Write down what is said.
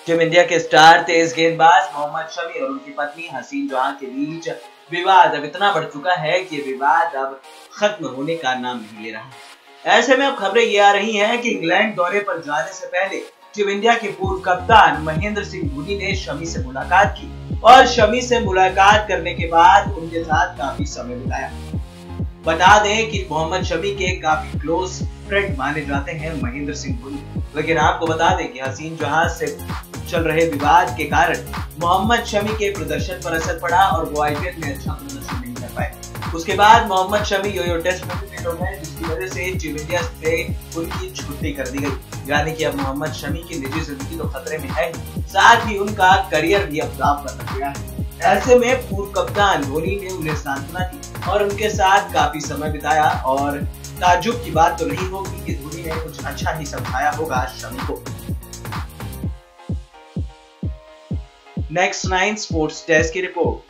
Team India के star तेज गेंदबाज मोहम्मद शमी और उनकी पत्नी हसीन जहां के बीच विवाद अब इतना बढ़ चुका है कि विवाद अब खत्म होने का नाम नहीं ले रहा। ऐसे में अब खबरें ये आ रही हैं कि इंग्लैंड दौरे पर जाने से पहले टीम इंडिया के पूर्व कप्तान महेंद्र सिंह धोनी ने शमी से मुलाकात की और शमी से मुलाकात करने के बाद उनके साथ काफी समय बिताया। बता दें कि मोहम्मद शमी के काफी क्लोज फ्रेंड माने जाते हैं महेंद्र सिंह धोनी, लेकिन आपको बता दें कि हसीन जहां से चल रहे विवाद के कारण मोहम्मद शमी के प्रदर्शन पर असर पड़ा और वो आईपीएल में अच्छा प्रदर्शन नहीं कर पाए। उसके बाद मोहम्मद शमी यो टेस्ट में फेल हो गए, जिसकी वजह से टीम इंडिया से उनकी छुट्टी कर दी गई। यानी कि अब मोहम्मद शमी की निजी जिंदगी तो खतरे में है, साथ ही उनका करियर भी अब दांव पर लग गया है। ऐसे में पूर्व कप्तान धोनी ने उन्हें सांत्वना दी और उनके साथ काफी समय बिताया और ताज्जुब की बात तो नहीं होगी कि धोनी ने कुछ अच्छा ही समझाया होगा शमी को। नेक्स्ट 9 स्पोर्ट्स डेस्क की रिपोर्ट।